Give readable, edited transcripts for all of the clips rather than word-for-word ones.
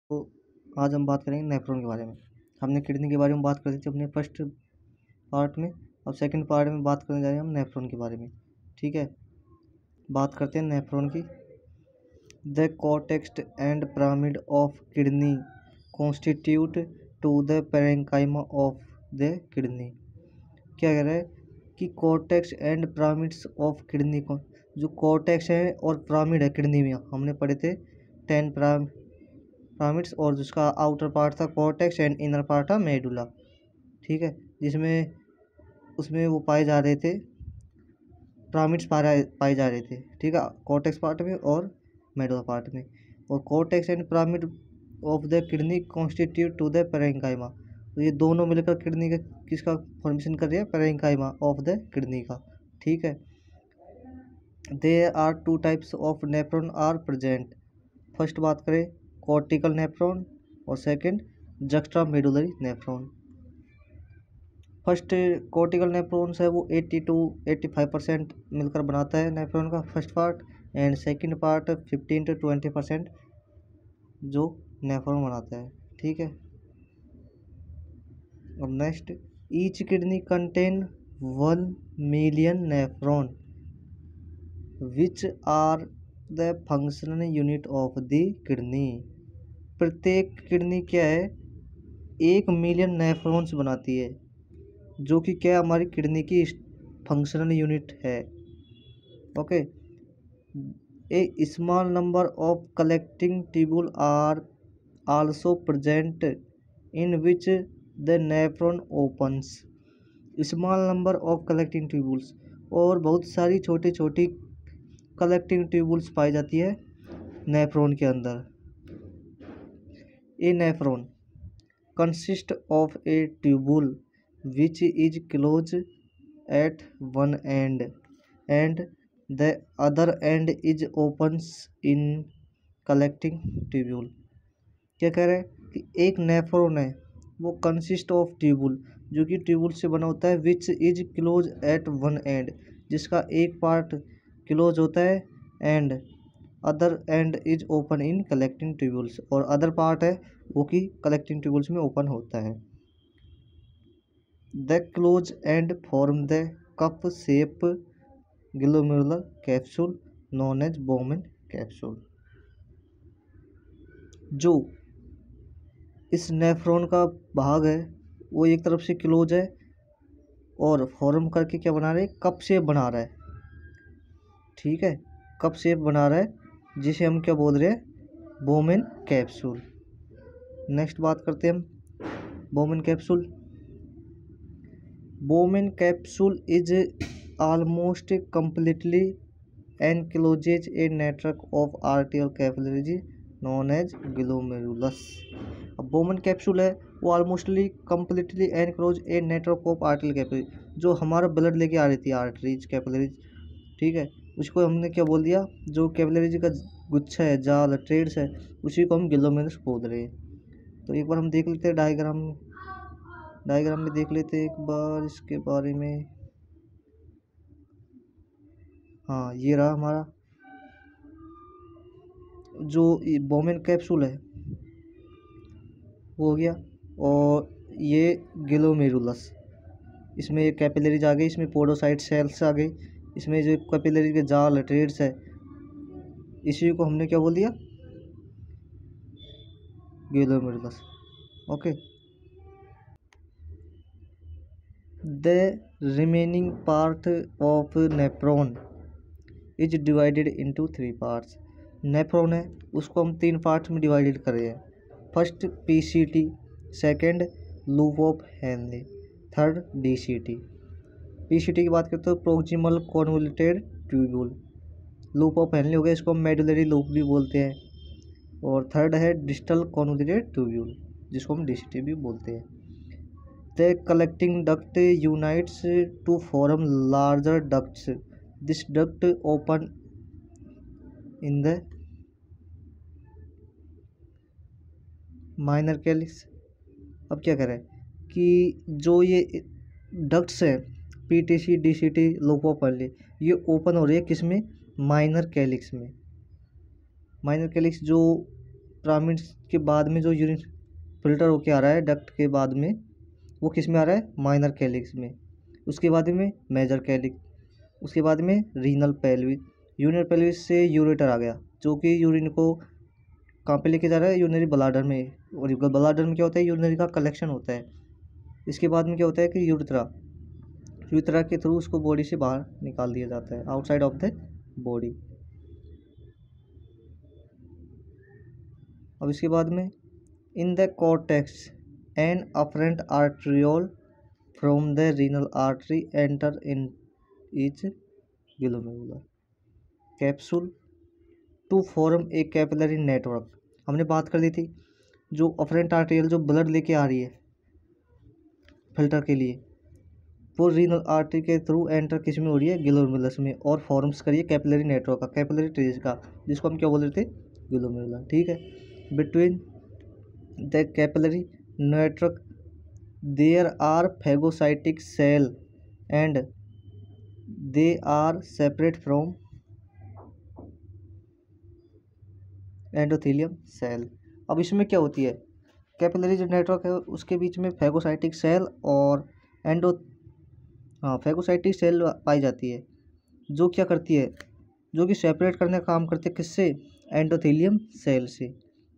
तो आज हम बात करेंगे नेफ्रॉन के बारे में। हमने किडनी के बारे में बात कर दी थी अपने फर्स्ट पार्ट में। अब सेकंड पार्ट में बात करने जा रहे हैं हम नेफ्रॉन के बारे में। ठीक है, बात करते हैं नेफ्रॉन की। The cortex and pyramid of kidney constitute to the parenchyma of the kidney. क्या कह रहा है कि cortex and pyramids of kidney को, जो कॉर्टेक्स है और पिरामिड है किडनी में, हमने पढ़े थे 10 पिरामिड्स, और जिसका आउटर पार्ट था कॉर्टेक्स एंड इनर पार्ट था मेडुला। ठीक है, जिसमें उसमें वो पाए जा रहे थे, पिरामिड्स पाए जा रहे थे। ठीक है, कॉर्टेक्स पार्ट में और मेडुला पार्ट में। और cortex and pyramid of the kidney constitute to the parenchyma. तो ये दोनों मिलकर किडनी का किसका फॉर्मेशन कर रही है? पैरेंकाइमा ऑफ द किडनी का। ठीक है, there are 2 types of nephron are present. First बात करें कॉर्टिकल नेफ्रॉन और second juxtamedullary nephron. First cortical nephrons है वो 80 to 85% मिलकर बनाता है नेफ्रॉन का first part, and second part 15 to 20% जो नेफ्रॉन बनाता है। ठीक है, अब next, each kidney contain 1 million nephron which are the functional unit of the kidney. प्रत्येक किडनी क्या है? 1 मिलियन नेफ्रॉन्स बनाती है, जो कि क्या हमारी किडनी की फंक्शनल यूनिट है। Okay, a small number of collecting tubule are also present in which the nephron opens. Small number of collecting tubules, और बहुत सारी छोटी छोटी कलेक्टिंग ट्यूबुल्स पाई जाती है नेफ्रॉन के अंदर। A nephron consist of a tubule which is closed at one end and the other end is opens in collecting tubule। क्या कह रहे हैं कि एक नेफ्रॉन है वो कंसिस्ट ऑफ ट्यूबुल, जो कि ट्यूबुल से बना होता है, which is close at one end, जिसका एक पार्ट क्लोज होता है, and other end is open in collecting tubules, और अदर पार्ट है वो कि कलेक्टिंग ट्यूबुल्स में ओपन होता है। The close end form the cup-shaped glomerular capsule known as Bowman capsule। जो इस नेफ्रॉन का भाग है वो एक तरफ से क्लोज है और फॉर्म करके क्या बना रहा है? कप शेप बना रहा है। ठीक है, कप शेप बना रहा है, जिसे हम क्या बोल रहे हैं? Bowman capsule. नेक्स्ट बात करते हैं हम Bowman capsule. Bowman capsule is almost completely encloses a network of arterial capillaries known as glomerulus। अब Bowman कैप्सूल है वो almostly completely enclose a network of arterial capillaries, जो हमारा ब्लड लेके आ रही थी आर्टरीज कैपिलरीज। ठीक है, उसको हमने क्या बोल दिया? जो कैपिलरीज का गुच्छा है, जाल ट्रेड्स है, उसी को हम ग्लोमेरुलस बोल रहे हैं। तो एक बार हम देख लेते हैं डायग्राम में देख लेते एक बार इसके बारे में। हाँ, ये रहा हमारा जो बोमेन कैप्सूल है वो हो गया, और ये ग्लोमेरुलस, इसमें ये कैपिलरीज आ गई, इसमें पोडोसाइट सेल्स आ गई, इसमें जो कैपिलरी के जाल ट्रेड्स है, इसी को हमने क्या बोल दिया? Glomerulus. Okay, the remaining part of nephron is divided into 3 parts. Nephron है उसको हम 3 पार्ट्स में डिवाइडेड कर रहे हैं। First PCT, second loop of Henle, third DCT. PCT की बात करते हो proximal convoluted tubule, loop of Henle हो गया, इसको हम मेडुलरी लूप भी बोलते हैं, और थर्ड है डिस्टल कॉन्वोल्यूटेड ट्यूब्यूल, जिसको हम डीसीटी भी बोलते हैं। The collecting duct unites to form larger ducts. This duct open in the minor calyx। अब क्या करें कि जो ये डक्ट्स है PTC, DCT, loop of Henle, ये ओपन हो रही है किस में? माइनर कैलिक्स में। माइनर कैलिक्स जो पिरामिड्स के बाद में जो यूरिन फिल्टर होके आ रहा है डक्ट के बाद में, वो किस में आ रहा है, माइनर कैलिक्स में। उसके बाद में मेजर कैलिक्स, उसके बाद में रीनल पेल्विस, यूरिनरी पेल्विस से यूरेटर आ गया जो कि यूरिन को कहाँ पे लेके जा रहा है, यूरिनरी ब्लाडर में। और ब्लाडर में क्या होता है, यूरिनरी का कलेक्शन होता है। इसके बाद में क्या होता है कि यूरेथ्रा के थ्रू उसको बॉडी से बाहर निकाल दिया जाता है, आउटसाइड ऑफ द बॉडी। अब इसके बाद में in the cortex an afferent arteriole from the renal artery enter in each glomerular capsule to form a capillary network. हमने बात कर ली थी जो अफरेंट आर्टेरियल जो ब्लड लेके आ रही है फिल्टर के लिए, वो रीनल आर्टरी के थ्रू एंटर किस में हो रही है, ग्लोमेरुलस में, और फॉर्म्स करिए कैपिलरी नेटवर्क का, कैपिलरी ट्रीज का, जिसको हम क्या बोल रहे थे, ग्लोमेरुलर। ठीक है, between the capillary network there are phagocytic cell and they are separate from endothelium cell. अब इसमें क्या होती है, कैपिलरी जो नेटवर्क है उसके बीच में फैगोसाइटिक सेल और फैगोसाइटिक सेल पाई जाती है, जो क्या करती है, जो कि सेपरेट करने का काम करती है, किससे, एंडोथेलियम सेल से।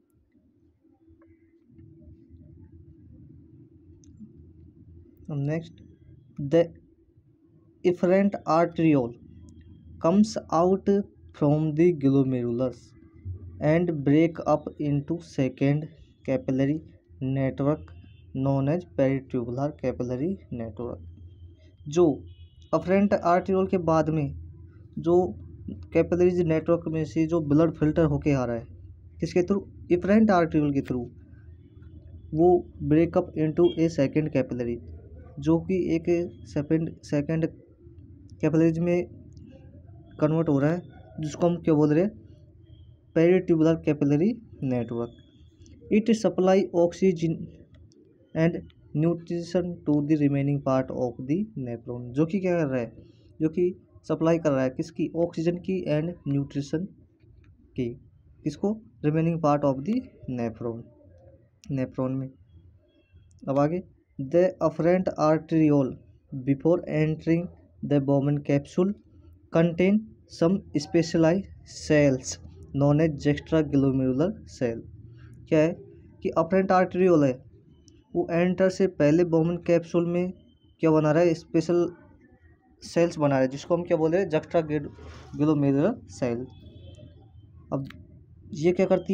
Next, the efferent arteriole comes out from the glomerulus and break up into second capillary network known as peritubular capillary network। जो अफरेंट आर्ट्रियोल के बाद में जो कैपिलरीज नेटवर्क में से जो ब्लड फिल्टर होके आ रहा है, किसके थ्रू, इफरेंट आर्ट्रियोल के थ्रू, वो break up into a second capillary, जो कि एक सेकंड कैपिलरीज में कन्वर्ट हो रहा है, जिसको हम क्या बोल रहे हैं, peritubular capillary network. It supply oxygen and nutrition to the remaining part of the nephron, जो कि क्या कर रहा है, जो कि सप्लाई कर रहा है किसकी, ऑक्सीजन की एंड न्यूट्रिशन की, किसको, remaining part of the nephron में। अब आगे, the afferent arteriole before entering the Bowman capsule contain some specialised cells known as extra glomerular cell. क्या है कि अफरेंट आर्टेरियोल है, वो एंटर से पहले बोमेन कैप्सूल में क्या बना रहा है, स्पेशल सेल्स बना रहा है, जिसको हम क्या बोल रहे हैं, एक्स्ट्रा ग्लोमेरुलर सेल। अब ये क्या करती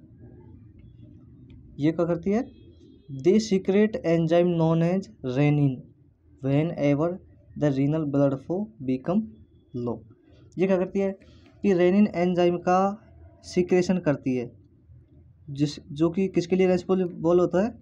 है, they secrete enzyme known as renin whenever the renal blood flow become low. ये क्या करती है कि रेनिन एंजाइम का सीक्रेशन करती है, जो कि किसके लिए रेस्पॉन्सिबल होता है,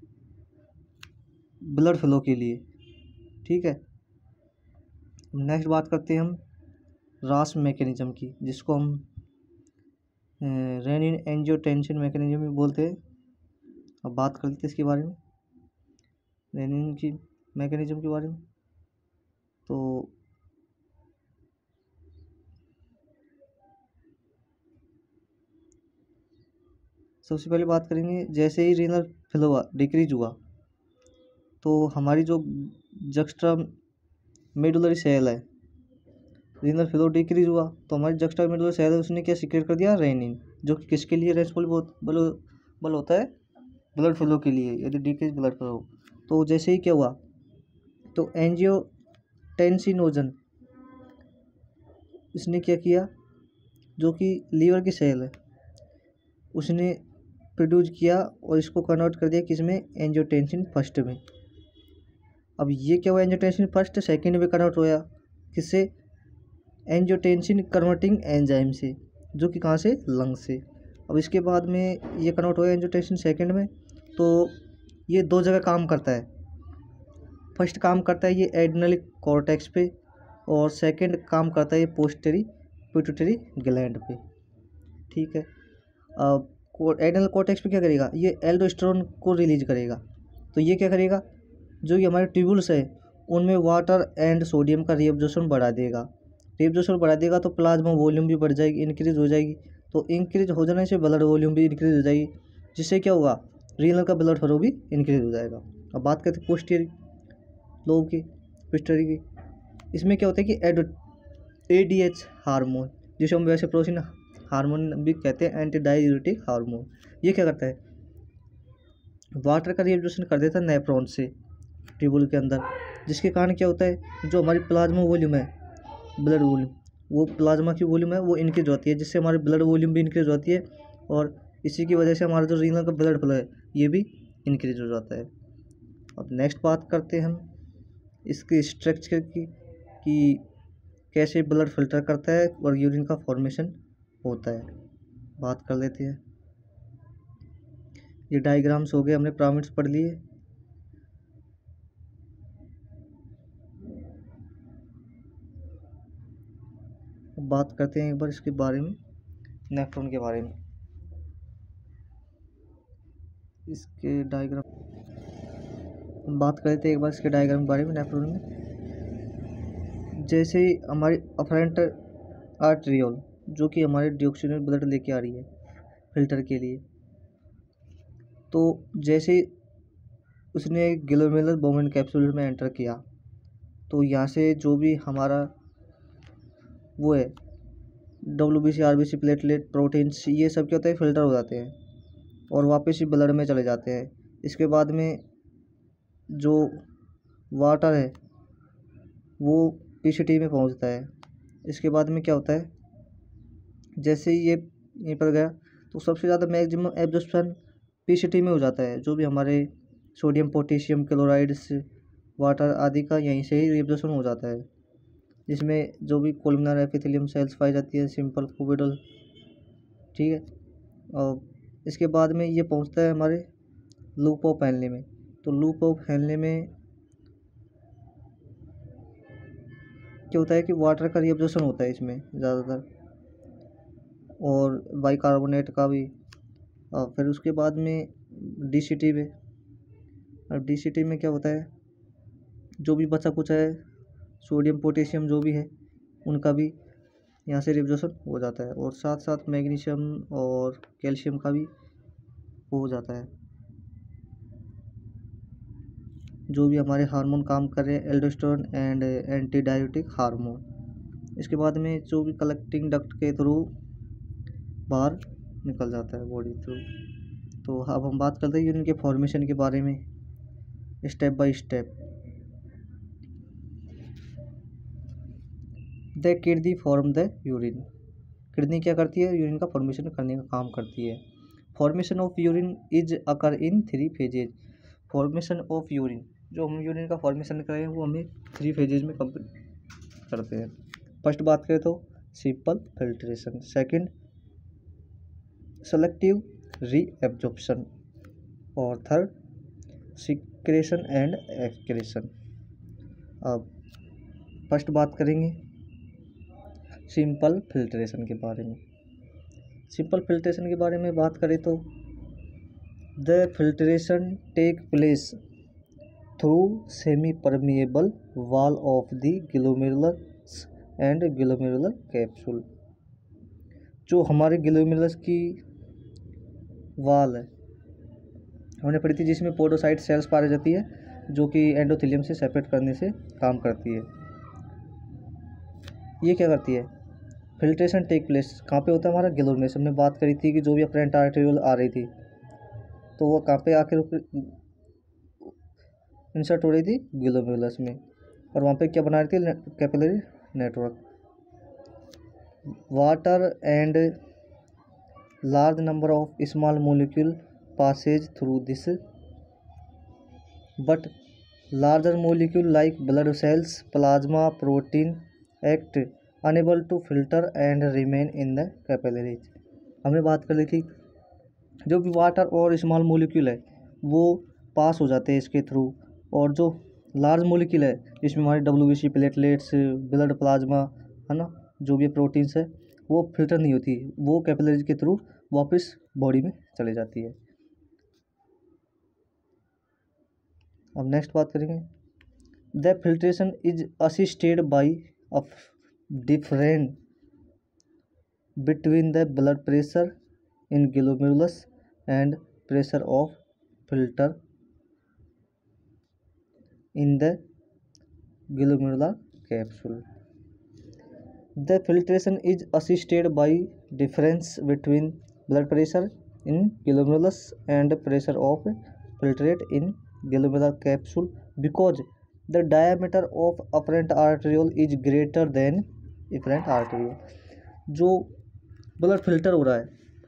ब्लड फ्लो के लिए। ठीक है, नेक्स्ट बात करते हैं हम रास मैकेनिज्म की, जिसको हम रेनिन एंजियोटेंसिन मैकेनिज्म भी बोलते हैं। अब बात कर लेते हैं इसके बारे में, रेनिन की मैकेनिज्म के बारे में। तो सबसे पहले बात करेंगे, जैसे ही रीनल फ्लो डिक्रीज हुआ तो हमारी जो जक्स्ट्रा मेडुलरी सेल है, रीनल फ्लो डिक्रीज हुआ तो हमारी जक्स्ट्रा मेडुलरी सेल है, उसने क्या सीक्रेट कर दिया, रेनिन, जो कि किसके लिए रेस्पॉन्सिबल होता है, ब्लड फ्लो के लिए। यदि डिक्रीज ब्लड फ्लो, तो जैसे ही क्या हुआ, तो एंजियोटेंसिनोजन इसने क्या किया, जो कि लीवर की सेल है, उसने प्रोड्यूस किया और इसको कन्वर्ट कर दिया किसमें, एंजियोटेंसिन फर्स्ट में। अब ये क्या हुआ, एंजियोटेंसिन फर्स्ट सेकंड में कन्वर्ट होया, किससे, एंजियोटेंसिन कन्वर्टिंग एंजाइम से, जो कि कहाँ से, लंग से। अब इसके बाद में ये कन्वर्ट हुआ एंजियोटेंसिन सेकंड में, तो ये दो जगह काम करता है। फर्स्ट काम करता है ये एड्रिनल कॉर्टेक्स पे, और सेकंड काम करता है ये पोस्टेरी पिट्यूटरी ग्लैंड पे। ठीक है, अब एड्रिनल कॉर्टेक्स पे क्या करेगा, ये एल्डोस्टेरोन को रिलीज करेगा। तो ये क्या करेगा, जो ये हमारे ट्यूबुल्स है उनमें वाटर एंड सोडियम का रिएब्जॉर्प्शन बढ़ा देगा। रिएब्जॉर्प्शन बढ़ा देगा तो प्लाज्मा वॉल्यूम भी बढ़ जाएगी, इंक्रीज हो जाएगी, तो इंक्रीज हो जाने से ब्लड वॉल्यूम भी इंक्रीज हो जाएगी, जिससे क्या होगा, रीनल का ब्लड फ्लो भी इंक्रीज हो जाएगा। अब बात करते हैं पोस्टीरियर लोब की, पिट्यूटरी की। इसमें क्या होता है कि ADH हार्मोन, जिसे हम वैसे प्रोटीन हार्मोन भी कहते हैं, एंटी डाययूरेटिक हार्मोन, ये क्या करता है, वाटर का रिएब्जॉर्प्शन कर देता है नेफ्रॉन से ट्यूबुल के अंदर, जिसके कारण क्या होता है, जो हमारी प्लाज्मा वॉल्यूम है, ब्लड वॉल्यूम, वो प्लाज्मा की वॉल्यूम है वो इंक्रीज होती है, जिससे हमारी ब्लड वॉल्यूम भी इंक्रीज होती है, और इसी की वजह से हमारा जो रीनल का ब्लड फ्लो है ये भी इंक्रीज हो जाता है। अब नेक्स्ट बात करते हैं हम इसके स्ट्रक्चर की, कि कैसे ब्लड फिल्टर करता है और यूरिन का फॉर्मेशन होता है, बात कर लेते हैं। ये डायग्राम्स हो गए, हमने पिरामिड्स पढ़ लिए। अब बात करते हैं एक बार इसके बारे में, नेफ्रॉन के बारे में। इसके डायग्राम बात कर लेते हैं एक बार इसके डायग्राम के बारे में नेफ्रॉन में। जैसे ही हमारी अफरेंट आर्टरियोल, जो कि हमारे डिऑक्सीजन ब्लड लेके आ रही है फिल्टर के लिए, तो जैसे ही उसने ग्लोमेरुलर बोमेन कैप्सूल में एंटर किया, तो यहाँ से जो भी हमारा वो है WBC, RBC, प्लेटलेट, प्रोटीन्स, ये सब क्या होता है, फिल्टर हो जाते हैं और वापस ही ब्लड में चले जाते हैं। इसके बाद में जो वाटर है वो PCT में पहुंचता है। इसके बाद में क्या होता है, जैसे ही ये यहीं पर गया तो सबसे ज़्यादा मैक्सिमम एब्जॉर्प्शन PCT में हो जाता है। जो भी हमारे सोडियम, पोटेशियम, क्लोराइड्स, वाटर आदि का यहीं से ही एब्जॉर्प्शन हो जाता है, जिसमें जो भी कोलमनर एपिथेलियम सेल्स पाई जाती है, सिंपल क्यूबिडल, ठीक है। और इसके बाद में ये पहुंचता है हमारे लूप ऑफ हेनले में। तो लूप ऑफ हेनले में क्या होता है कि वाटर का रिएब्जॉर्प्शन होता है इसमें ज़्यादातर, और बाइकार्बोनेट का भी। और फिर उसके बाद में DCT में, अब DCT में क्या होता है, जो भी बचा कुछ है सोडियम, पोटेशियम जो भी है, उनका भी यहाँ से रिएब्जॉर्प्शन हो जाता है, और साथ साथ मैग्नीशियम और कैल्शियम का भी हो जाता है। जो भी हमारे हार्मोन काम कर रहे हैं, aldosterone and anti diuretic hormone, इसके बाद में जो भी कलेक्टिंग डक्ट के थ्रू बाहर निकल जाता है बॉडी थ्रू। तो अब हम बात करते हैं यूरिन के फॉर्मेशन के बारे में step by step. The kidney form the urine. Kidney क्या करती है, यूरिन का फॉर्मेशन करने का काम करती है। Formation of urine is occur in 3 phases. Formation of urine, जो हम यूरिन का फॉर्मेशन कर रहे हैं वो हमें 3 फेजेज में कंप्लीट करते हैं। फर्स्ट बात करें तो simple filtration, second selective reabsorption, और थर्ड सिक्रेशन एंड एक्सक्रेशन। अब फर्स्ट बात करेंगे सिंपल फिल्ट्रेशन के बारे में। सिंपल फिल्ट्रेशन के बारे में बात करें तो the filtration take place through semi permeable wall of the glomerulus and glomerular capsule. जो हमारे ग्लोमेरुलस की वॉल है हमने पढ़ी थी, जिसमें पोडोसाइट सेल्स पाई जाती है, जो कि एंडोथेलियम से सेपरेट करने से काम करती है। ये क्या करती है, फिल्ट्रेशन टेक प्लेस कहाँ पे होता है, हमारा ग्लोमेरुलस। हमने बात करी थी कि जो भी अफरेंट आर्टेरियोल आ रही थी तो वो कहाँ पे आकर इंसर्ट हो रही थी, ग्लोमेरुलस में, और वहाँ पे क्या बना रही थी, capillary network. Water and large number of small molecule passes through this, but larger molecule like blood cells, plasma, protein act unable to filter and remain in the capillaries. हमने बात कर ली थी जो भी वाटर और स्मॉल मोलिक्यूल है वो पास हो जाते हैं इसके थ्रू, और जो लार्ज मोलिक्यूल है जिसमें हमारे WBC, प्लेटलेट्स, ब्लड प्लाज्मा है ना, जो भी प्रोटीन्स है, वो फिल्टर नहीं होती, वो कैपिलरीज के थ्रू वापस बॉडी में चले जाती है। अब नेक्स्ट बात करेंगे the filtration is assisted by a different between the blood pressure in glomerulus and pressure of filter in the glomerular capsule. The filtration is assisted by difference between blood pressure in glomerulus and pressure of filtrate in glomerular capsule because the diameter of afferent arteriole is greater than efferent arteriole. जो blood filter हो रहा है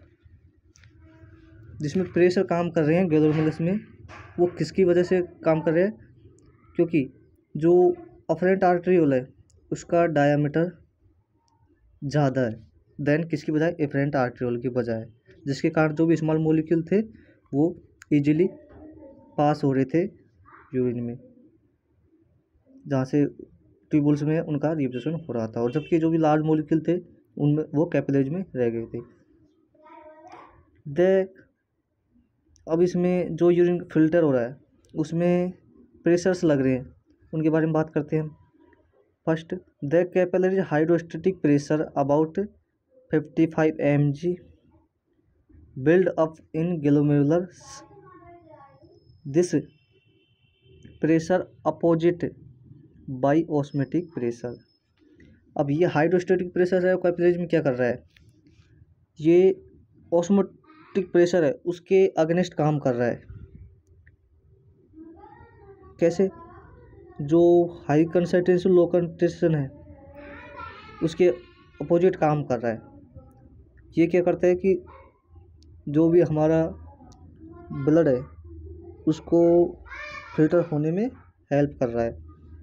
जिसमें pressure काम कर रहे हैं glomerulus में, वो किसकी वजह से काम कर रहे हैं? क्योंकि जो अफरेंट आर्टरियोल है उसका डायामीटर ज़्यादा है देन किसकी बजाय? एफरेंट आर्टरियोल की बजाय, जिसके कारण जो भी स्मॉल मॉलिक्यूल थे वो इजीली पास हो रहे थे यूरिन में, जहाँ से ट्यूबुल्स में उनका रिएब्जॉर्प्शन हो रहा था, और जबकि जो भी लार्ज मॉलिक्यूल थे उनमें वो कैपिलरीज में रह गए थे। अब इसमें जो यूरिन फिल्टर हो रहा है उसमें प्रेशर्स लग रहे हैं, उनके बारे में बात करते हैं। First, the capillary hydrostatic pressure about 55 mg build up in glomerulus. This pressure opposite by osmotic pressure. अब ये हाइड्रोस्टैटिक प्रेशर है, कैपिलरीज में क्या कर रहा है? ये ऑस्मोटिक प्रेशर है उसके अगेंस्ट काम कर रहा है। कैसे? जो हाई कंसंट्रेशन लो कंसंट्रेशन है उसके अपोजिट काम कर रहा है। ये क्या करता है कि जो भी हमारा ब्लड है उसको फिल्टर होने में हेल्प कर रहा है।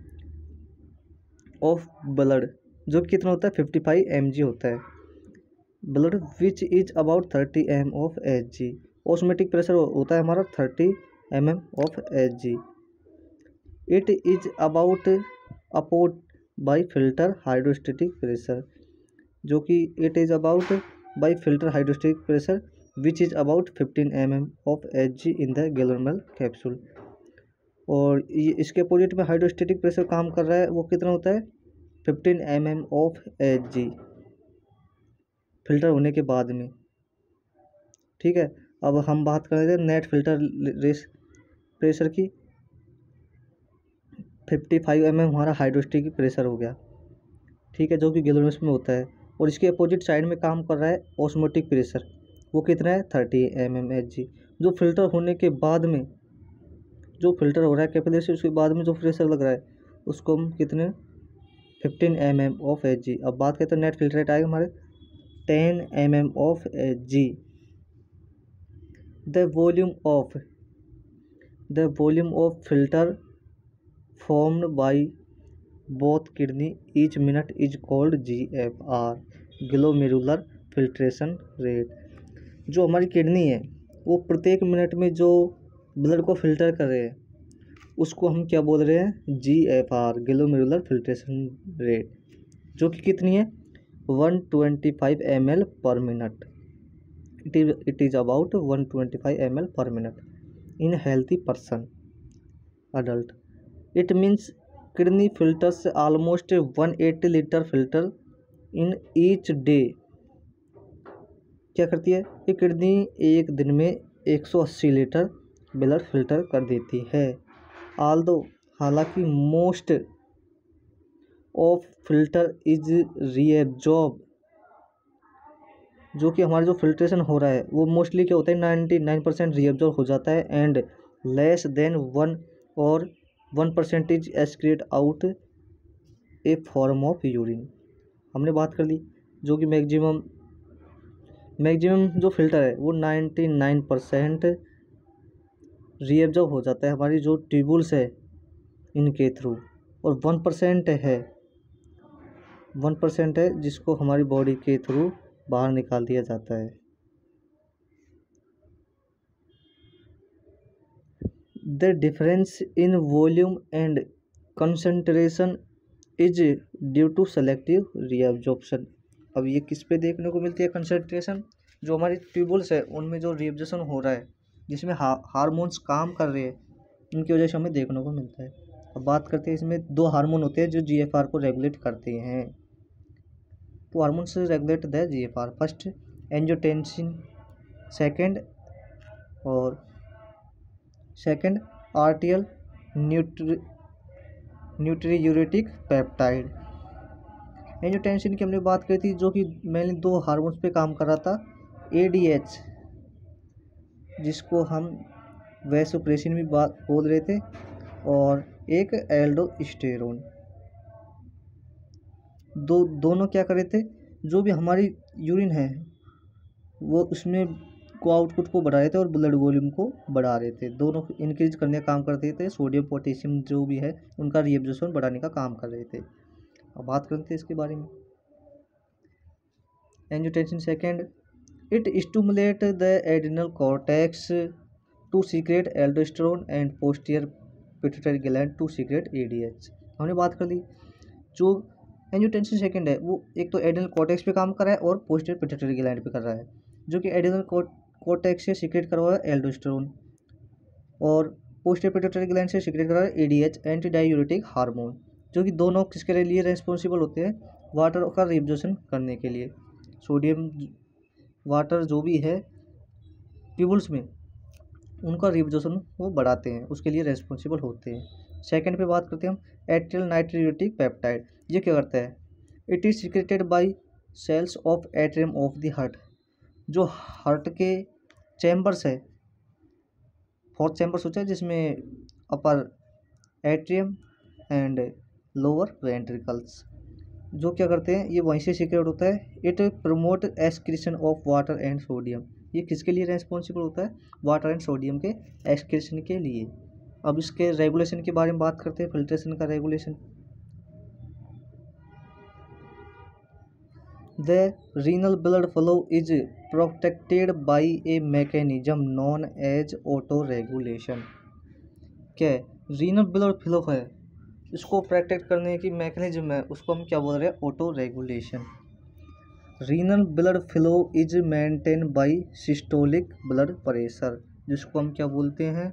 ऑफ ब्लड जो कितना होता है? 55 mg होता है। Blood which is about 30 mm of Hg। Osmotic pressure होता है हमारा 30 mm of Hg। It is about oppose by filter hydrostatic pressure, जो कि it is about by filter hydrostatic pressure which is about 15 mm of Hg in the glomerular capsule. और ये इसके opposite में hydrostatic pressure काम कर रहा है, वो कितना होता है? 15 mm ऑफ Hg फिल्टर होने के बाद में। ठीक है, अब हम बात कर रहे थे नेट फिल्टर प्रेशर की। 55 mm हमारा हाइड्रोस्टेटिक प्रेशर हो गया, ठीक है, जो कि ग्लोमेरुलस में होता है। और इसके अपोजिट साइड में काम कर रहा है ऑस्मोटिक प्रेशर, वो कितना है? 30 mm Hg। जो फिल्टर होने के बाद में जो फिल्टर हो रहा है कैपिलरी से, उसके बाद में जो प्रेशर लग रहा है उसको हम कितने? 15 mm ऑफ Hg। अब बात करते हैं नेट फिल्टर रेट आएगा हमारे 10 mm of Hg। The volume of filter formed by both kidney each minute is called GFR, glomerular filtration rate। जो हमारी किडनी है वो प्रत्येक मिनट में जो ब्लड को फिल्टर कर रहे हैं उसको हम क्या बोल रहे हैं? GFR, ग्लोमेरुलर फिल्ट्रेशन रेट, जो कि कितनी है? 125 ml per minute. It is about 125 ml per minute in healthy person adult. It means kidney filters almost 180 liter filter in each day। क्या करती है ये किडनी? एक दिन में 180 लीटर ब्लड फिल्टर कर देती है। हालांकि most of filter is reabsorb, जो कि हमारा जो फिल्ट्रेशन हो रहा है वो मोस्टली क्या होता है? 99% रीएब्जॉर्ब हो जाता है and less than 1% is excrete out a form of urine. हमने बात कर ली जो कि मैक्सिमम जो फिल्टर है वो 99% रीएब्जॉर्ब हो जाता है हमारी जो ट्यूबुल्स है इनके थ्रू, और 1% है जिसको हमारी बॉडी के थ्रू बाहर निकाल दिया जाता है। The difference in volume and concentration is due to selective reabsorption। अब ये किस पे देखने को मिलती है? कंसंट्रेशन, जो हमारी ट्यूबुल्स है उनमें जो रिएब्जॉर्प्शन हो रहा है जिसमें हार्मोन्स काम कर रहे हैं, इनकी वजह से हमें देखने को मिलता है। अब बात करते हैं, इसमें दो हार्मोन होते हैं जो GFR को रेगुलेट करते हैं। तो hormones regulate the GFR। First angiotensin, second atrial natriuretic peptide. Angiotensin की हमने बात करी थी, जो कि मेनली दो हार्मोन्स पे काम कर रहा था, ADH जिसको हम वैसोप्रेसिन भी बोल रहे थे, और एक एल्डोस्टेरोन। दोनों क्या कर रहे थे, जो भी हमारी यूरिन है वो उसमें को आउटपुट को बढ़ा रहे थे और ब्लड वॉल्यूम को बढ़ा रहे थे। दोनों इंक्रीज करने का काम करते थे। सोडियम पोटेशियम जो भी है उनका रीएब्जॉर्प्शन बढ़ाने का काम कर रहे थे। अब बात करते हैं इसके बारे में। Angiotensin second, it stimulate the adrenal cortex to secrete aldosterone and posterior pituitary gland to secrete ADH। हमने बात कर ली, जो एंजियोटेंसिन सेकेंड है वो एक तो एड्रिनल कॉर्टेक्स पे काम कर रहा है और पोस्टीरियर पिट्यूटरी ग्लैंड पे कर रहा है, जो कि एड्रिनल कॉर्टेक्स से सीक्रेट कर रहा है एल्डोस्टेरोन और पोस्टीरियर पिट्यूटरी ग्लैंड से सीक्रेट कर रहा है ADH, एंटी डायूरेटिक हार्मोन, जो कि दोनों किसके लिए रेस्पॉन्सिबल होते हैं, वाटर का रीअब्जॉर्प्शन करने के लिए। सोडियम वाटर जो भी है ट्यूबल्स में उनका रीअब्जॉर्प्शन वो बढ़ाते हैं, उसके लिए रेस्पॉन्सिबल होते हैं। सेकंड पे बात करते हैं हम एट्रियल नाइट्रियूरेटिक पेप्टाइड। ये क्या करता है, it is secreted by cells of atrium of the heart. जो हार्ट के चैम्बर्स है, 4 चैम्बर्स होते हैं जिसमें upper atrium and lower ventricles, जो क्या करते हैं, ये वहीं से सीक्रेट होता है। It promote excretion of water and sodium. ये किसके लिए रेस्पॉन्सिबल होता है, वाटर एंड सोडियम के एक्सक्रीशन के लिए। अब इसके रेगुलेशन के बारे में बात करते हैं, फिल्ट्रेशन का regulation. The renal blood flow is protected by a mechanism known as auto regulation. क्या है, रीनल ब्लड फ्लो है, इसको प्रोटेक्ट करने की मैकेनिज्म है, उसको हम क्या बोल रहे हैं, auto regulation. Renal blood flow is maintain by systolic blood pressure, जिसको हम क्या बोलते हैं,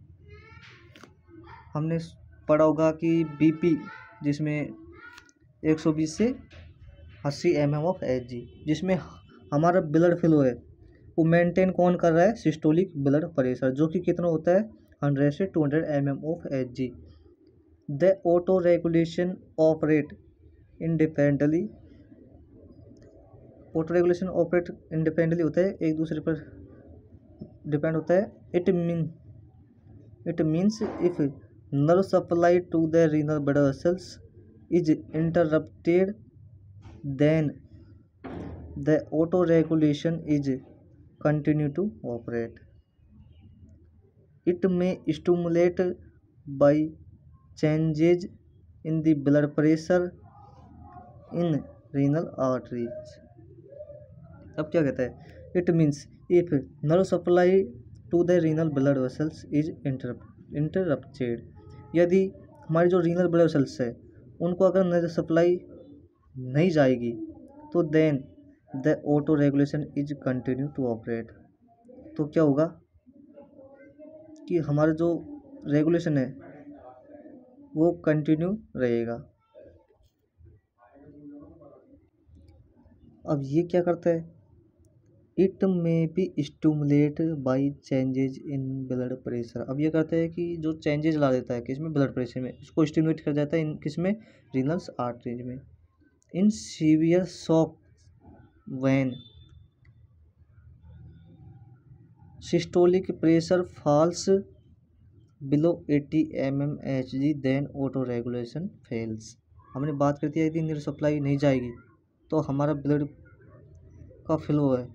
हमने पढ़ा होगा कि BP, जिसमें 120 से 80 mm ऑफ Hg, जिसमें हमारा ब्लड फ्लो है वो मेंटेन कौन कर रहा है, सिस्टोलिक ब्लड प्रेशर, जो कि कितना होता है 100 से 200 mm of Hg। The auto regulation operate independently, auto regulation operate independently होता है, एक दूसरे पर डिपेंड होता है। It means if nerve supply to the renal blood vessels is interrupted, then the auto regulation is continue to operate. It may stimulate by changes in the blood pressure in renal arteries. अब क्या कहता है, it means if nerve supply to the renal blood vessels is interrupted, यदि हमारी जो renal blood vessels है उनको अगर नर्व सप्लाई नहीं जाएगी तो then the auto regulation is continue to operate. तो क्या होगा कि हमारा जो रेगुलेशन है वो कंटिन्यू रहेगा। अब ये क्या करता है, it may be stimulate by changes in blood pressure. अब ये करता है कि जो चेंजेज ला देता है किसमें, ब्लड प्रेशर में, उसको स्टिमुलेट कर जाता है इन किसमें, रीनल्स आर्टरीज में। In severe shock when systolic pressure falls below 80 mm Hg, then auto regulation fails. हमने बात करती है यदि नीर सप्लाई नहीं जाएगी तो हमारा ब्लड का फ्लो है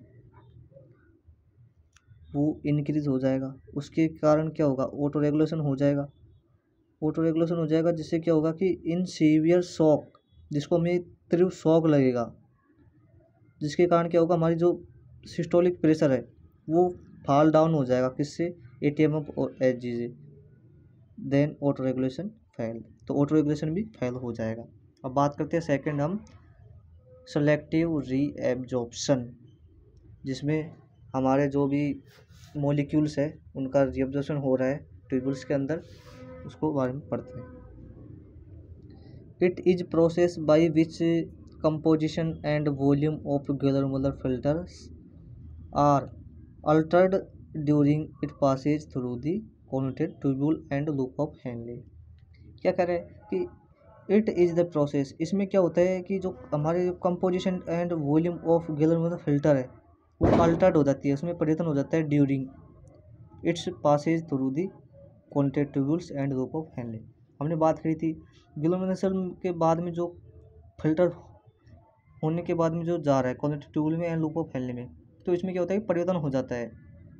वो इंक्रीज हो जाएगा। उसके कारण क्या होगा, ऑटो रेगुलेशन हो जाएगा। ऑटो रेगुलेशन हो जाएगा जिससे क्या होगा कि इन सीवियर शॉक, जिसको हमें तीव्र शॉक लगेगा, जिसके कारण क्या होगा, हमारी जो सिस्टोलिक प्रेशर है वो फॉल डाउन हो जाएगा किससे, 80 mm और Hg से, देन ऑटो रेगुलेशन फेल। तो ऑटो रेगुलेशन भी फेल हो जाएगा। अब बात करते हैं सेकंड हम सेलेक्टिव रीएब्जॉर्प्शन, जिसमें हमारे जो भी मॉलिक्यूल्स है उनका रीअब्जॉर्प्शन हो रहा है ट्यूबल्स के अंदर, उसको बारे में पढ़ते हैं। It is process by which composition and volume of glomerular filters are altered during its passage through the convoluted tubule and loop of Henle। क्या कह रहे हैं कि इट इज़ द प्रोसेस, इसमें क्या होता है कि जो हमारे composition and volume of glomerular filter है वो अल्टर्ड हो जाती है, उसमें परिवर्तन हो जाता है during its passage through the contact tubules and loop of Henle. हमने बात करी थी ग्लोमेरुलर के बाद में जो फिल्टर होने के बाद में जो जा रहा है कॉन्टेक्ट ट्यूब्यूल में एंड लूप ऑफ हेनले में, तो इसमें क्या होता है परिवर्तन हो जाता है,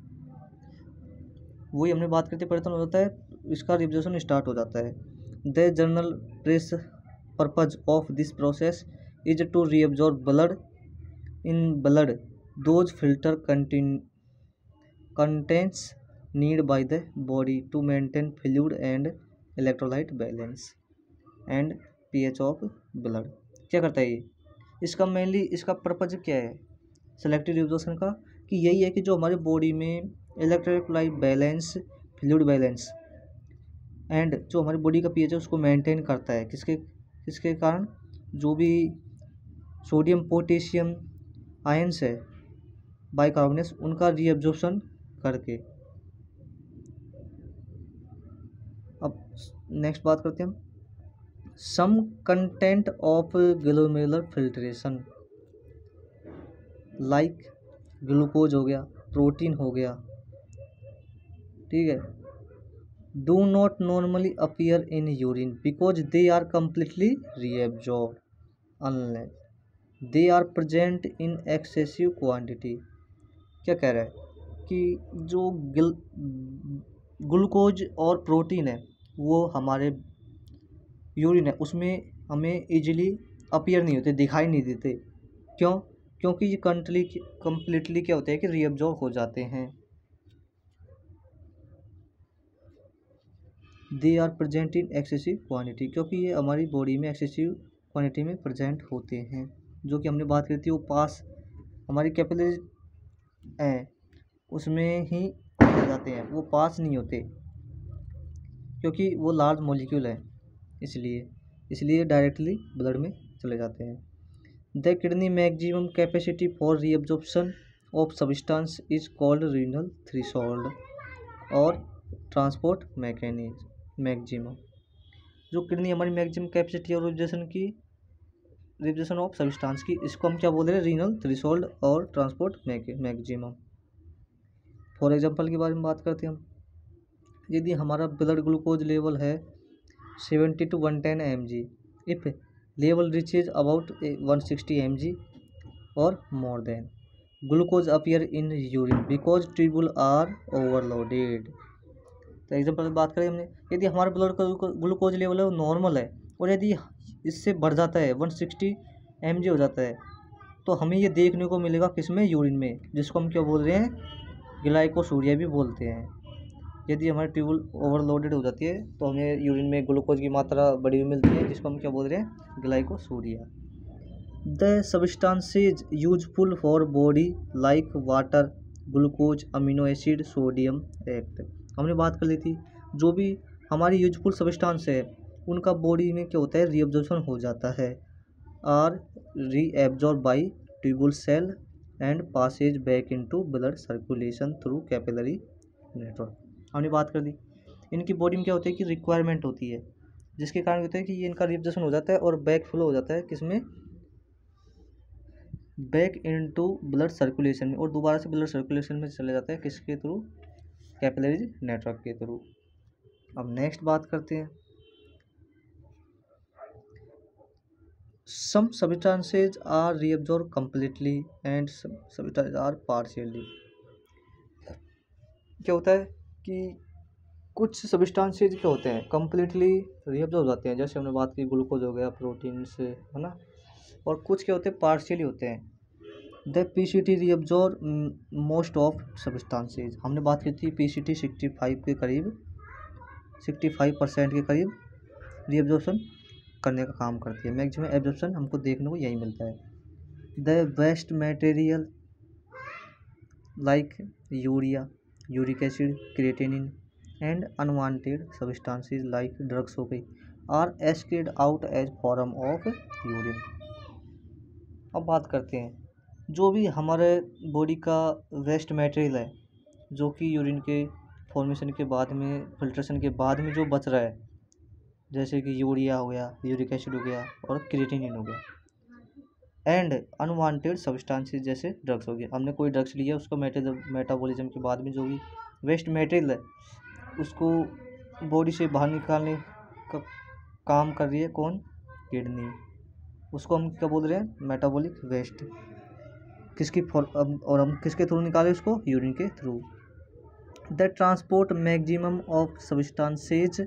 वही हमने बात करते परिवर्तन हो जाता है, इसका रिब्जॉर्प्शन स्टार्ट हो जाता है। The general press purpose of this process is to reabsorb blood in blood those filter contents need by the body to maintain fluid and electrolyte balance and pH of blood. क्या करता है ये, इसका mainly इसका purpose क्या है selective रिब्जॉर्प्शन का, कि यही है कि जो हमारे बॉडी में electrolyte balance, fluid balance and जो हमारी बॉडी का पीएच है उसको मेंटेन करता है। किसके कारण, जो भी सोडियम पोटेशियम आयंस है बाइकार्बोनेट्स उनका रीअब्जॉर्प्शन करके। अब नेक्स्ट बात करते हैं हम some content of glomerular filtration like glucose हो गया, प्रोटीन हो गया, ठीक है, do not normally appear in urine because they are completely reabsorbed unless they are present in excessive quantity. क्या कह रहा है कि जो ग्लूकोज और प्रोटीन है वो हमारे यूरिन है उसमें हमें इजीली अपीयर नहीं होते, दिखाई नहीं देते। क्यों, क्योंकि ये कम्प्लीटली क्या होता है कि रीअब्जॉर्ब हो जाते हैं। They are present in excessive quantity, क्योंकि ये हमारी बॉडी में एक्सेसिव क्वांटिटी में प्रेजेंट होते हैं। जो कि हमने बात करी थी वो पास हमारी कैपिलरीज हैं उसमें ही रह जाते हैं, वो पास नहीं होते क्योंकि वो लार्ज मॉलिक्यूल है, इसलिए डायरेक्टली ब्लड में चले जाते हैं। The kidney maximum capacity for reabsorption of substance is called renal threshold और ट्रांसपोर्ट मैक्सिमम। जो किडनी हमारी मैक्सिमम कैपेसिटी और रिब्जॉर्प्शन ऑफ सब्सटेंस की, इसको हम क्या बोल रहे हैं, रीनल थ्रेशोल्ड और ट्रांसपोर्ट मैक्सिमम। फॉर एग्जांपल के बारे में बात करते हैं हम, यदि हमारा ब्लड ग्लूकोज लेवल है 70 to 110 mg, if level reaches about 160 mg और more than glucose appear in urine because tubule are overloaded. तो एग्जाम्पल बात करें हमने, यदि हमारा ब्लड का ग्लूकोज लेवल है वो नॉर्मल है और यदि इससे बढ़ जाता है 160 mg हो जाता है तो हमें ये देखने को मिलेगा किसमें, यूरिन में, जिसको हम क्या बोल रहे हैं, ग्लाइकोसूरिया भी बोलते हैं। यदि हमारी ट्यूब्यूल ओवरलोडेड हो जाती है तो हमें यूरिन में ग्लूकोज की मात्रा बढ़ी हुई मिलती है, जिसको हम क्या बोल रहे हैं, glycosuria. The substances useful for body like water, glucose, amino acid, sodium एक्ट। हमने बात कर ली थी जो भी हमारी यूजफुल सब्सटेंस है उनका बॉडी में क्या होता है, रीअब्जॉर्प्शन हो जाता है, are reabsorb by tubule cell and passes back into blood circulation through capillary network. हमने बात कर दी इनकी बॉडी में क्या होता है कि रिक्वायरमेंट होती है, जिसके कारण होता है कि ये इनका रिब्जॉर्प्शन हो जाता है और बैक फ्लो हो जाता है किसमें, बैक इनटू ब्लड सर्कुलेशन में, और दोबारा से ब्लड सर्कुलेशन में चले जाता है किसके थ्रू, कैपिलरी नेटवर्क के थ्रू। अब नेक्स्ट बात करते हैं some substances are reabsorb completely and some substances are partially. क्या होता है कि कुछ सब्सटेंसेज क्या होते हैं कम्प्लीटली रीअब्जॉर्ब हो जाते हैं, जैसे हमने बात की ग्लूकोज हो गया, प्रोटीन से, है ना, और कुछ क्या होते हैं पार्शियली होते हैं। The PCT reabsorb most of substances, हमने बात की थी पीसीटी 65 के करीब 65% के करीब रीअब्जॉर्प्शन करने का काम करती है। मैक्सिमम एब्जॉर्प्शन हमको देखने को यही मिलता है। The waste material like urea, uric acid, creatinine and unwanted substances like drugs हो गई are escaped out as form of urine. अब बात करते हैं जो भी हमारे बॉडी का वेस्ट मटेरियल है, जो कि यूरिन के फॉर्मेशन के बाद में, फिल्ट्रेशन के बाद में जो बच रहा है, जैसे कि यूरिया हो गया, यूरिक एसिड हो गया और क्रिएटिनिन हो गया, एंड अनवांटेड सब्सटेंसेस जैसे ड्रग्स हो गया। हमने कोई ड्रग्स लिया, उसको मेटाबॉलिज्म के बाद में जो भी वेस्ट मटेरियल है उसको बॉडी से बाहर निकालने का काम कर रही है कौन? किडनी। उसको हम क्या बोल रहे हैं? Metabolic waste. और हम किसके थ्रू निकाले उसको? यूरिन के through. The transport maximum of substances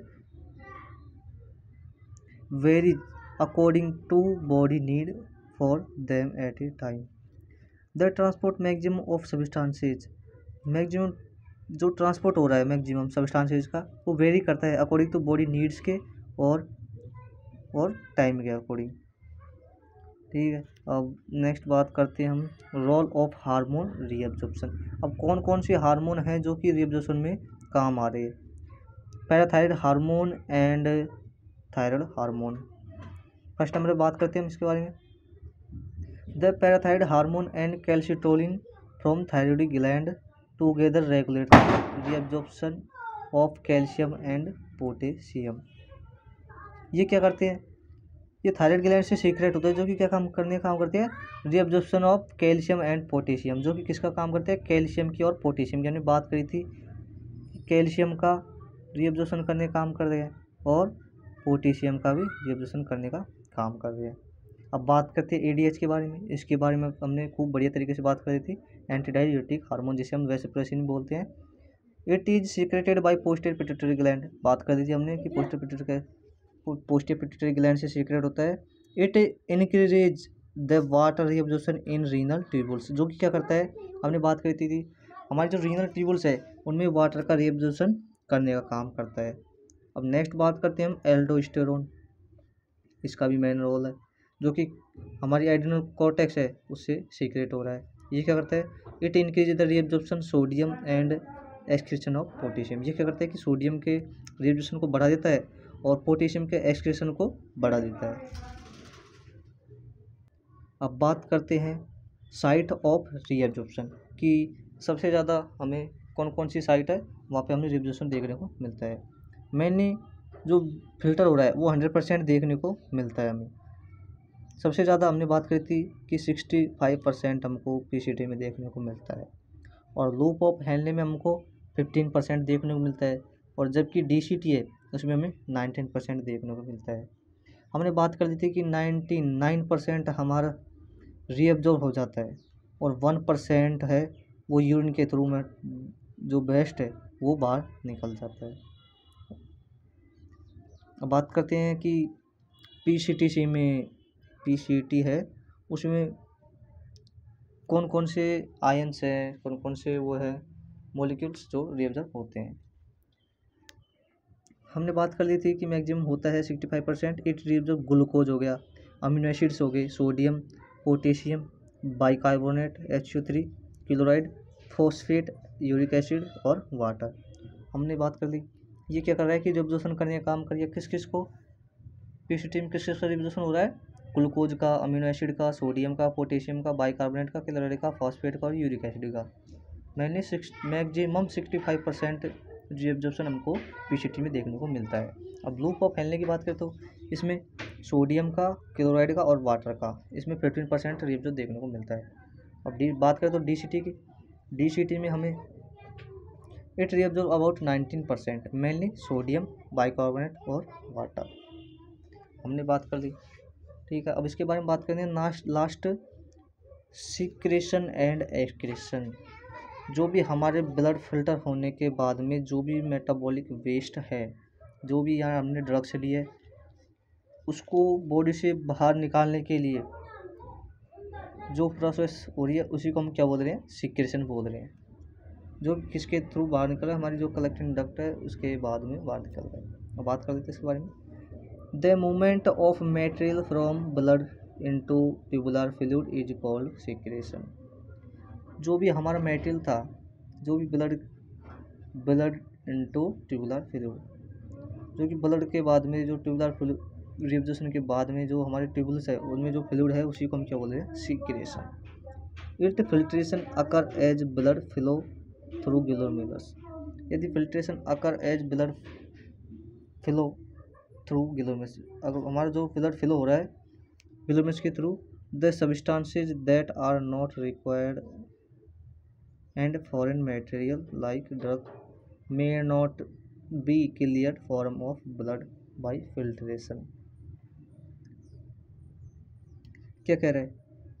vary according to body need for them at a time. The transport maximum of substances, maximum जो ट्रांसपोर्ट हो रहा है मैक्सिमम सब्सटेंसेज का, वो वेरी करता है अकॉर्डिंग टू बॉडी नीड्स के और टाइम के अकॉर्डिंग। ठीक है, अब नेक्स्ट बात करते हैं हम रोल ऑफ हार्मोन रीअब्जॉर्प्शन। अब कौन कौन से हार्मोन हैं जो कि रीअब्जॉर्प्शन में काम आ रहे हैं? Parathyroid hormone and thyroid hormone. First number बात करते हैं हम इसके बारे में। The parathyroid hormone and calcitonin from thyroid gland together regulate reabsorption of calcium and potassium. ये क्या करते हैं? ये थायराइड ग्लैंड से सीक्रेट होता है, जो कि क्या काम करते हैं? Reabsorption of calcium and potassium, जो कि किसका काम करते हैं? कैल्शियम की और पोटेशियम की। हमने बात करी थी कैल्शियम का रीअब्जॉर्प्शन करने का काम कर रहे हैं और पोटेशियम का भी रीअब्जॉर्प्शन करने का काम कर रहे हैं। अब बात करते हैं एडीएच के बारे में। इसके बारे में हमने खूब बढ़िया तरीके से बात करी थी। एंटीडाययूरेटिक हार्मोन, जिसे हम वेसोप्रेसिन बोलते हैं। It is secreted by posterior pituitary gland. बात कर दी थी हमने कि पोस्टीरियर पिट्यूटरी ग्लैंड से सीक्रेट होता है। It increase the water reabsorption in renal tubules, जो कि क्या करता है? हमने बात करी थी हमारी जो रीनल ट्यूबुल्स है उनमें वाटर का रीअब्जॉर्प्शन करने का काम करता है। अब नेक्स्ट बात करते हैं हम एल्डोस्टेरोन। इसका भी मेन रोल है, जो कि हमारी एड्रिनल कॉर्टेक्स है उससे सीक्रेट हो रहा है। ये क्या करता है? It increase the reabsorption sodium and excretion of potassium. ये क्या करता है कि सोडियम के रीअब्जॉर्प्शन को बढ़ा देता है और पोटेशियम के एक्सक्रीशन को बढ़ा देता है। अब बात करते हैं साइट ऑफ रीअब्जॉर्प्शन कि सबसे ज़्यादा हमें कौन कौन सी साइट है वहाँ पे हमें रीअब्जॉर्प्शन देखने को मिलता है। मैंने जो फिल्टर हो रहा है वो 100% देखने को मिलता है हमें। सबसे ज़्यादा हमने बात करी थी कि 65% हमको पीसीटी में देखने को मिलता है और लूप ऑफ हेनले में हमको 15% देखने को मिलता है, और जबकि डीसीटी है उसमें हमें 19% देखने को मिलता है। हमने बात कर दी थी कि 99% हमारा रीअब्जॉर्ब हो जाता है और 1% है वो यूरिन के थ्रू में जो वेस्ट है वो बाहर निकल जाता है। अब बात करते हैं कि पीसीटी में पीसीटी है उसमें कौन कौन से आयन्स हैं, कौन कौन से वो है मॉलिक्यूल्स जो रीअब्जॉर्ब होते हैं। हमने बात कर ली थी कि मैक्सिमम होता है 65%। इट रीअब्जॉर्ब ग्लूकोज हो गया, अमीनो एसिड्स हो गए, sodium, potassium, bicarbonate, HO3, chloride, phosphate, uric acid और वाटर। हमने बात कर ली ये क्या कर रहा है कि रीअब्जॉर्प्शन करने का काम करिए किस किस को? पीसीटी में किस किस का रीअब्जॉर्प्शन हो रहा है? ग्लूकोज का, अमीनो एसिड का, सोडियम का, पोटेशियम का, बाइकार्बोनेट का, क्लोराइड का, फॉस्फेट का और यूरिक एसिड का। मैंने मैक्सिमम 65% रीअब्जॉर्प्शन हमको पीसीटी में देखने को मिलता है। अब लूप ऑफ हेनले की बात करें तो इसमें सोडियम का, क्लोराइड का और वाटर का, इसमें 15% रीअब्जॉर्ब देखने को मिलता है। अब बात करें तो डीसीटी की, डीसीटी में हमें it reabsorb about 19%, mainly sodium, bicarbonate और वाटर। हमने बात कर ली, ठीक है। अब इसके बारे में बात करेंगे लास्ट सिक्रेशन एंड एक्सक्रीशन। जो भी हमारे ब्लड फिल्टर होने के बाद में जो भी मेटाबॉलिक वेस्ट है, जो भी यहाँ हमने ड्रग्स लिए उसको बॉडी से बाहर निकालने के लिए जो प्रोसेस हो रही है उसी को हम क्या बोल रहे हैं? सिक्रेशन बोल रहे हैं। जो किसके थ्रू बाहर निकल रहा है? हमारी जो कलेक्टिंग डक्ट है उसके बाद में बाहर निकल रहा है। अब बात कर देते हैं इसके बारे में। The movement of material from blood into tubular fluid is called secretion. जो भी हमारा मटेरियल था, जो भी ब्लड इनटू ट्यूबुलर फ्लूइड, जो कि ब्लड के बाद में जो ट्यूबुलर रिएब्जॉर्प्शन के बाद में जो हमारे ट्यूबुल्स है उनमें जो फ्लूइड है उसी को हम क्या बोल रहे हैं, secretion. It filtration occur as blood flow through glomerulus. यदि filtration occur as blood flow through glomerulus, अगर हमारा जो ब्लड फ्लो हो रहा है ग्लोमेरुलस के through, the substances that are not required and foreign material like drug may not be clear form of blood by filtration. क्या कह रहे हैं,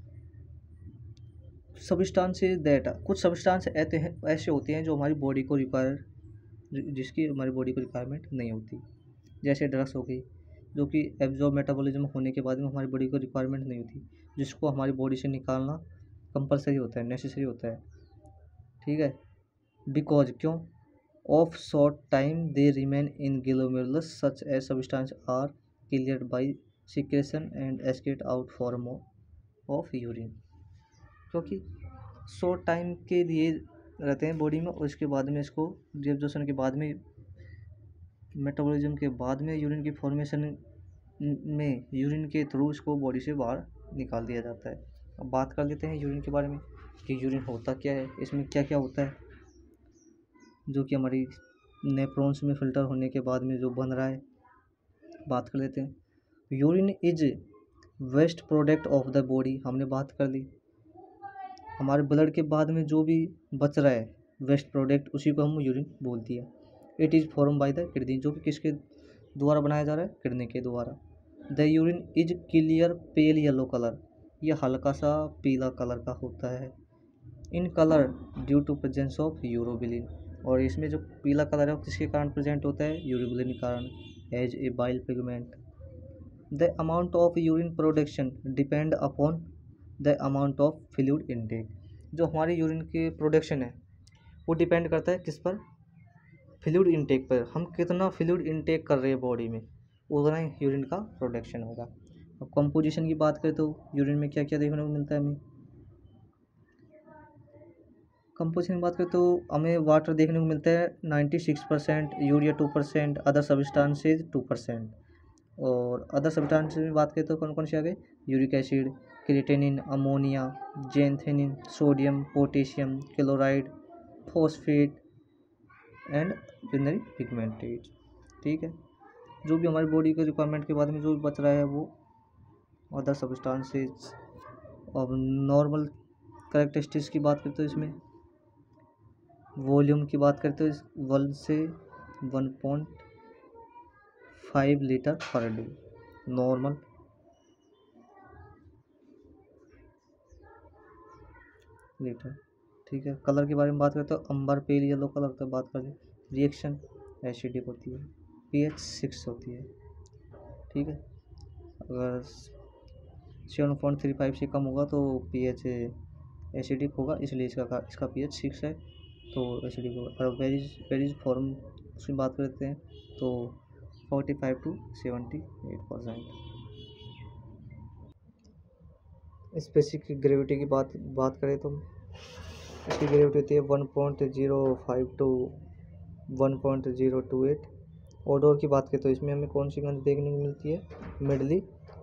सब्सटेंसेज दैट, कुछ सब्सटेंस ऐसे होते हैं जो हमारी बॉडी को रिक्वायर, जिसकी हमारी बॉडी को रिक्वायरमेंट नहीं होती, जैसे ड्रग्स हो गई जो कि एब्जॉर्ब मेटाबॉलिज्म होने के बाद में हमारी बॉडी को रिक्वायरमेंट नहीं होती, जिसको हमारी बॉडी से निकालना कंपलसरी होता है, नेसेसरी होता है। ठीक है, बिकॉज क्यों, of short time they remain in glomerulus such as substance are cleared by secretion and excrete out form of urine. क्योंकि शॉर्ट टाइम के लिए रहते हैं बॉडी में और इसके बाद में इसको रिएब्जॉर्प्शन के बाद में, मेटाबॉलिज्म के बाद में यूरिन की फॉर्मेशन में यूरिन के थ्रू इसको बॉडी से बाहर निकाल दिया जाता है। अब बात कर लेते हैं यूरिन के बारे में कि यूरिन होता क्या है, इसमें क्या क्या होता है, जो कि हमारी नेफ्रॉन्स में फ़िल्टर होने के बाद में जो बन रहा है, बात कर लेते हैं। Urine is waste product of the body, हमने बात कर ली। हमारे ब्लड के बाद में जो भी बच रहा है वेस्ट प्रोडक्ट, उसी को हम यूरिन बोलती है। It is form by the kidney, जो कि किसके द्वारा बनाया जा रहा है, किडनी के द्वारा। The urine is clear pale yellow colour, यह हल्का सा पीला कलर का होता है। In colour due to presence of urobilin, और इसमें जो पीला कलर है वो किसके कारण प्रेजेंट होता है, यूरोबिलिन के कारण, as a bile pigment. The amount of urine production depend upon the amount of fluid intake, जो हमारी यूरिन के प्रोडक्शन है वो डिपेंड करता है किस पर, फ्लूइड इनटेक पर। हम कितना फ्लूइड इनटेक कर रहे हैं बॉडी में, उतना ही यूरिन का प्रोडक्शन होगा। अब कंपोजिशन की बात करें तो यूरिन में क्या क्या देखने को मिलता है हमें, कंपोजिशन की बात करें तो हमें वाटर देखने को मिलता है 96%, यूरिया 2%, अदर सब्सटेंसेज 2%। और अदर सब्सटेंसेज में बात करें तो कौन कौन से आ गए, uric acid, creatinine, ammonia, xanthine, sodium, potassium, chloride, phosphate and urinary pigments. ठीक है, जो भी हमारी बॉडी के रिक्वायरमेंट के बाद में जो बच रहा है वो अदर सब्सटेंसेज। और नॉर्मल कैरेक्टरिस्टिक्स की बात करते हो, इसमें वॉल्यूम की बात करते हो, 1 से 1.5 litre per day normal. Litre. ठीक है, कलर के बारे में बात करते हो, अंबर पेल येलो कलर का बात करें। रिएक्शन एसिडिक होती है, pH 6 होती है। ठीक है, अगर 7.35 से कम होगा तो pH एसिडिक होगा, इसलिए इसका pH 6 है तो एसिडिक होगा। और वेरिज फॉर्म उसमें बात करते हैं तो 45 to 78%। स्पेसिफिक ग्रेविटी की बात करें तो इसकी ग्रेविटी होती है 1.05 to 1.028। ओडोर की बात करें तो इसमें हमें कौन सी गंध देखने को मिलती है, मिडली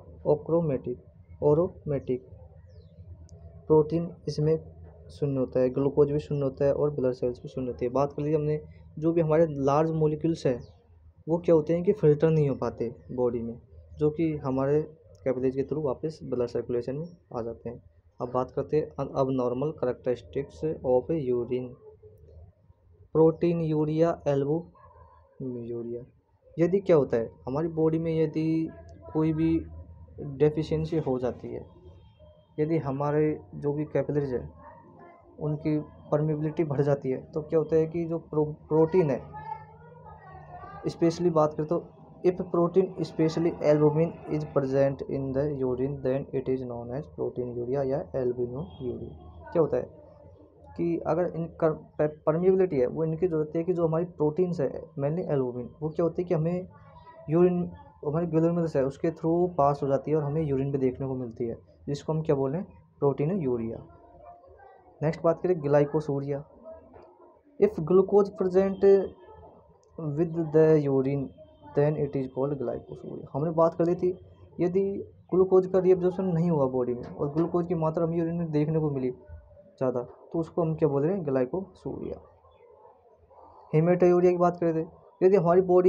ओरोमेटिक। प्रोटीन इसमें शून्य होता है, ग्लूकोज भी शून्य होता है और ब्लड सेल्स भी शून्य होती है। बात कर लीजिए हमने, जो भी हमारे लार्ज मोलिक्यूल्स है वो क्या होते हैं कि फिल्टर नहीं हो पाते बॉडी में, जो कि हमारे कैपिलरीज के थ्रू वापस ब्लड सर्कुलेशन में आ जाते हैं। अब बात करते हैं अब normal characteristics of urine. Proteinuria, albumin. यदि क्या होता है हमारी बॉडी में, यदि कोई भी डेफिशिएंसी हो जाती है, यदि हमारे जो भी कैपिलरीज है उनकी परमिबिलिटी बढ़ जाती है, तो क्या होता है कि जो प्रोटीन है, स्पेशली बात करें तो if protein specially albumin is present in the urine then it is known as proteinuria या एल्बुमिनुरिया। क्या होता है कि अगर इनका परमिबिलिटी है वो इनकी जो होती है कि जो हमारी प्रोटीन्स है मेनली एल्बुमिन, वो क्या होती है कि हमें यूरिन, हमारी ग्लोमेरुलस है उसके थ्रू पास हो जाती है और हमें यूरिन पे देखने को मिलती है, जिसको हम क्या बोलें, प्रोटीन यूरिया। नेक्स्ट बात करें glycosuria. If glucose present with the urine then it is called glycosuria. हमने बात कर ली थी यदि ग्लूकोज का रीअब्जॉर्प्शन नहीं हुआ बॉडी में और ग्लूकोज की मात्रा हमें यूरिन में देखने को मिली ज़्यादा, तो उसको हम क्या बोल रहे हैं, ग्लाइकोसूरिया। हेमेटोयूरिया की बात कर रहे थे, यदि हमारी बॉडी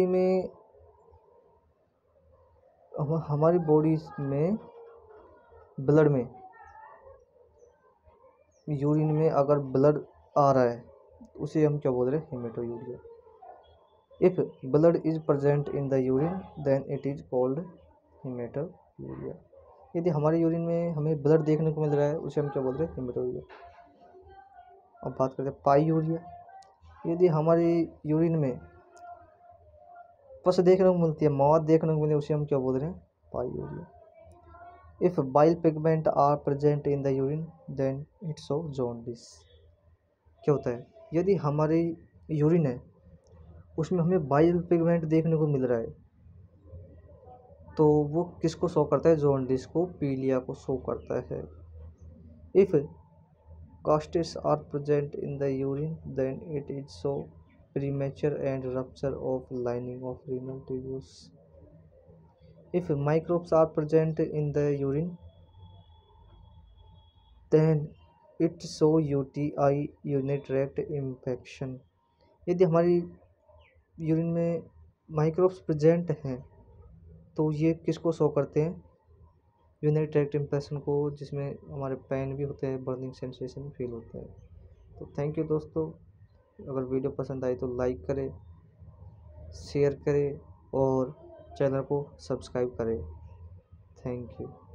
में ब्लड में यूरिन में अगर ब्लड आ रहा है उसे हम क्या बोल रहे हैं, haematuria. If blood is present in the urine then it is called haematuria. यदि हमारे यूरिन में हमें ब्लड देखने को मिल रहा है उसे हम क्या बोल रहे हैं, हेमेटोयूरिया। अब बात करते हैं पाईयूरिया। यदि हमारी यूरिन में पस देखने को मिलती है, मौत देखने को मिलती है, उसे हम क्या बोल रहे हैं, pyuria. If bile pigment are present in the urine then it's show jaundice. क्या होता है, यदि हमारी यूरिन है उसमें हमें बाइल पिगमेंट देखने को मिल रहा है तो वो किसको शो करता है, जॉन्डिस को, पीलिया को शो करता है। If casts are present in the urine then it is show premature and rupture of lining of renal tubules. If microbes are present in the urine then it show UTI, urinary tract infection. यदि हमारी urine में microbes present हैं तो ये किसको show करते हैं, urinary tract infection को, जिसमें हमारे पेन भी होते हैं, बर्निंग सेंसेशन फील होता है। तो थैंक यू दोस्तों, अगर वीडियो पसंद आई तो लाइक करें, शेयर करें और चैनल को सब्सक्राइब करें। Thank you.